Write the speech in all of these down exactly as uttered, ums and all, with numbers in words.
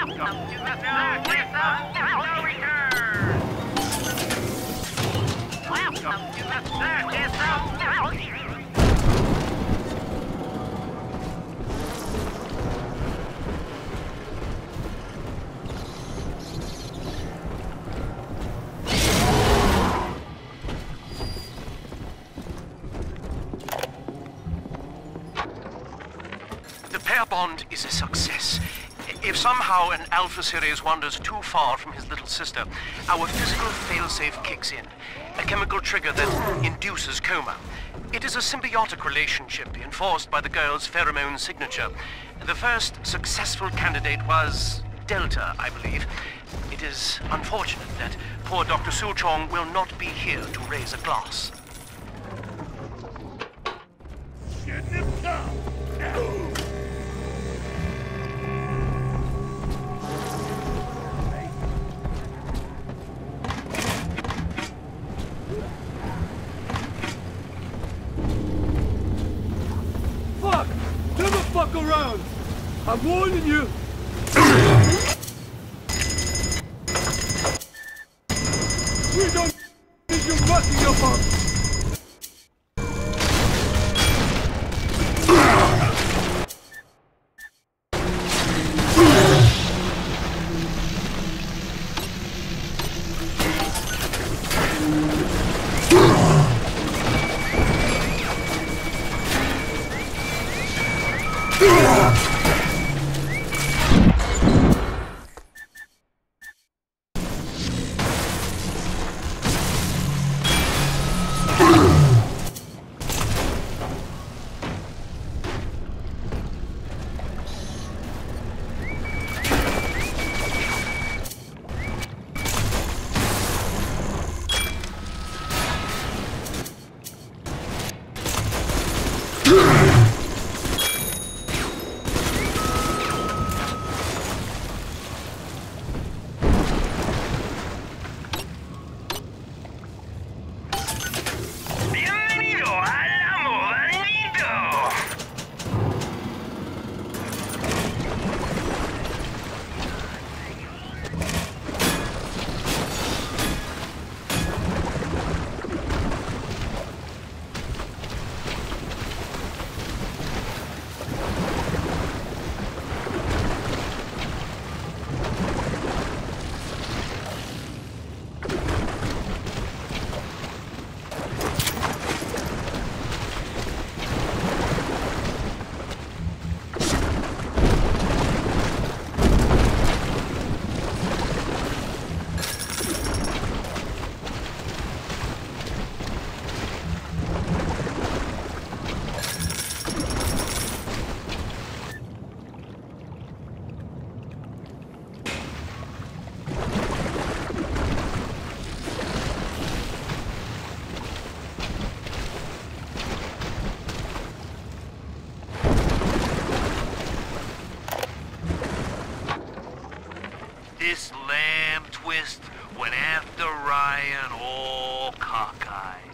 Bond is a success. If somehow an Alpha Series wanders too far from his little sister, our physical failsafe kicks in, a chemical trigger that induces coma. It is a symbiotic relationship enforced by the girl's pheromone signature. The first successful candidate was Delta, I believe. It is unfortunate that poor Doctor Suchong will not be here to raise a glass. Fuck around! I'm warning you! We don't need you mucking up on! This lamb twist went after Ryan all cockeyed.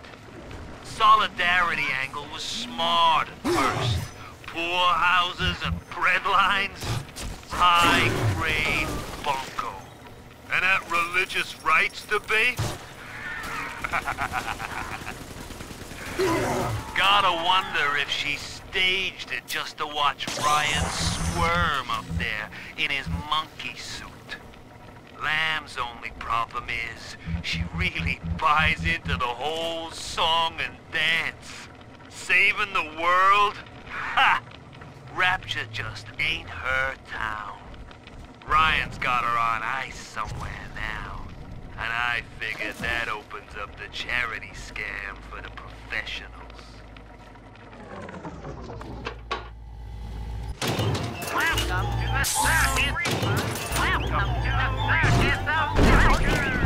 Solidarity angle was smart at first. Poor houses and bread lines, high-grade bunco. And that religious rights debate? Gotta wonder if she staged it just to watch Ryan squirm up there in his monkey suit. Lamb's only problem is she really buys into the whole song and dance. Saving the world? Ha! Rapture just ain't her town. Ryan's got her on ice somewhere now. And I figured that opens up the charity scam for the professionals. Welcome to the circus! Welcome to the circus of Tiger!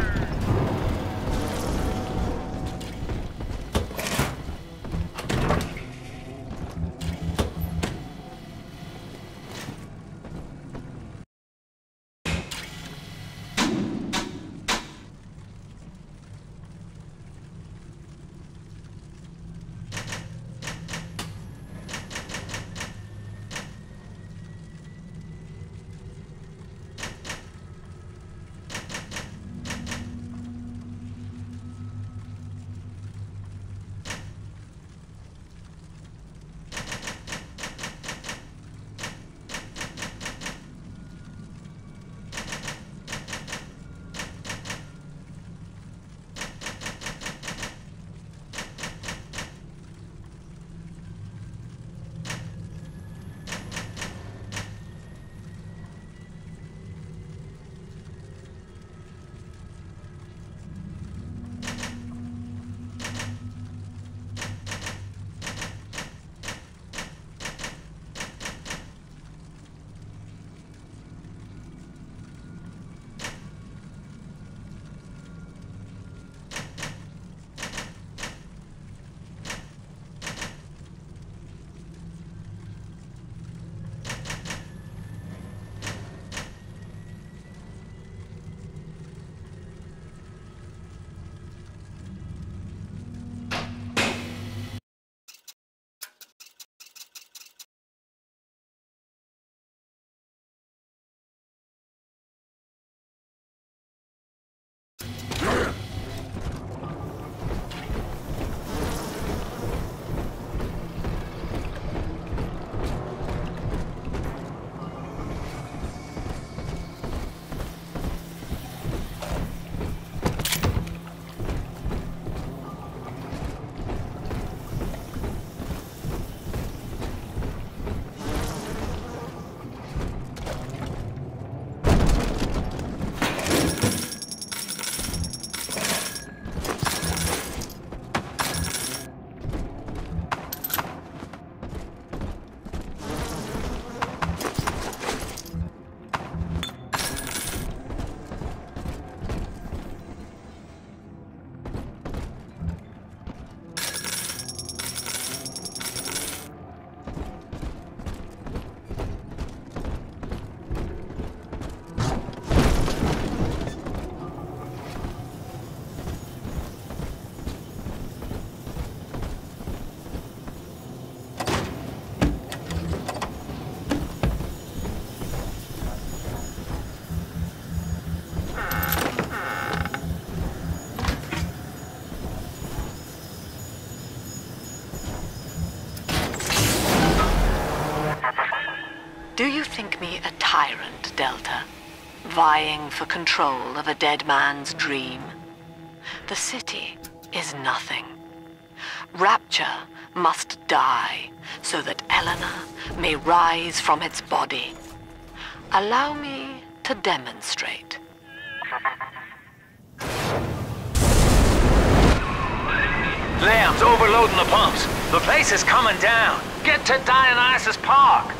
tyrant, Delta, vying for control of a dead man's dream. The city is nothing. Rapture must die so that Eleanor may rise from its body. Allow me to demonstrate. Liam's overloading the pumps. The place is coming down. Get to Dionysus Park.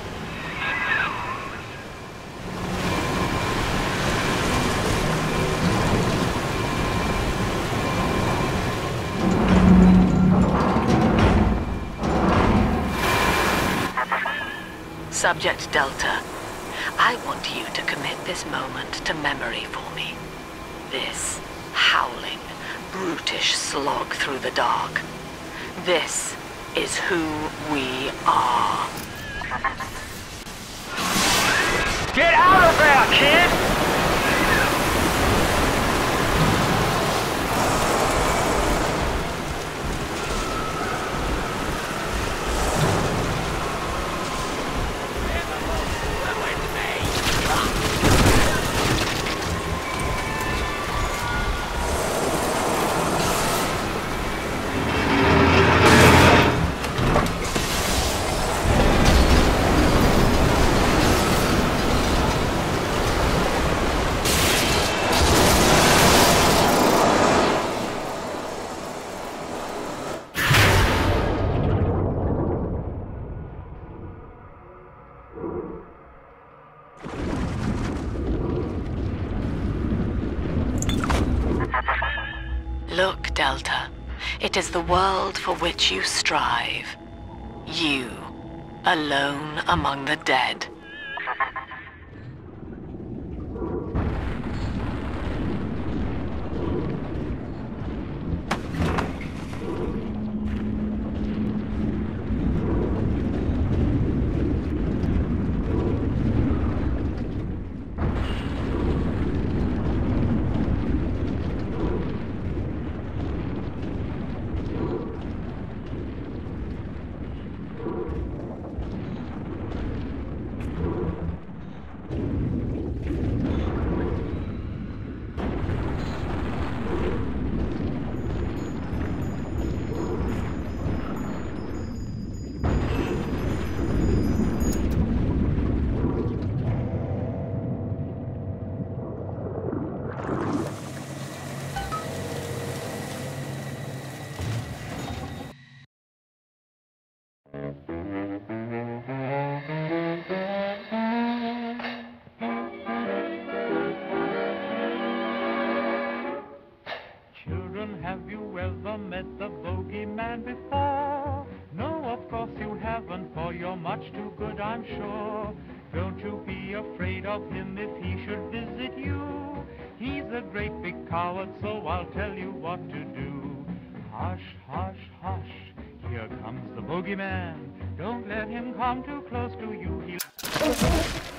Subject Delta, I want you to commit this moment to memory for me. This howling, brutish slog through the dark. This is who we are. Get out of there, kid! Look, Delta, it is the world for which you strive. You, alone among the dead. Children, have you ever met the bogeyman before? No, of course you haven't, for you're much too good, I'm sure. Don't you be afraid of him if he should visit you. He's a great big coward, so I'll tell you what to do. Hush, hush, hush, here comes the bogeyman. Don't let him come too close to you. He'll...